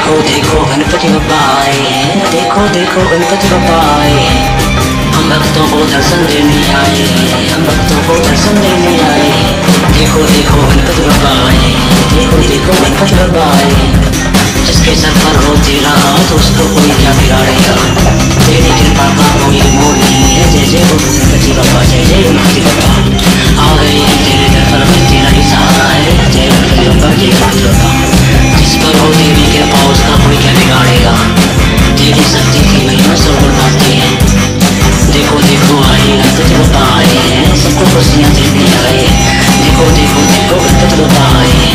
देखो देखो गणपति बप्पा आए हैं, देखो देखो गणपति बप्पा आए हैं। हम भक्तों को दर्शन देने आए हैं, हम भक्तों को दर्शन देने आए हैं। देखो देखो गणपति बप्पा आए हैं, देखो देखो गणपति बप्पा आए हैं। जिसके सर पर हो तेरा हाथ उसको कोई क्या बिगाड़ेगा। तेरी कृपा का कोई मोल नहीं है। जय जय बोलो गणपति बप्पा, जय जय गणपति बप्पा। आ गए हैं तेरे दर पर, तेरा ही सहारा है। जय गणपति बप्पा, जय गणपति बप्पा। जिस पर हो तेरी कृपा उसका कोई क्या बिगाड़ेगा। तेरी शक्ति की महिमा सब बढ़ाते हैं। देखो देखो आए गणपति बप्पा आए हैं, सबको खुशियाँ देने आए। देखो देखो देखो गणपति बप्पा आए हैं।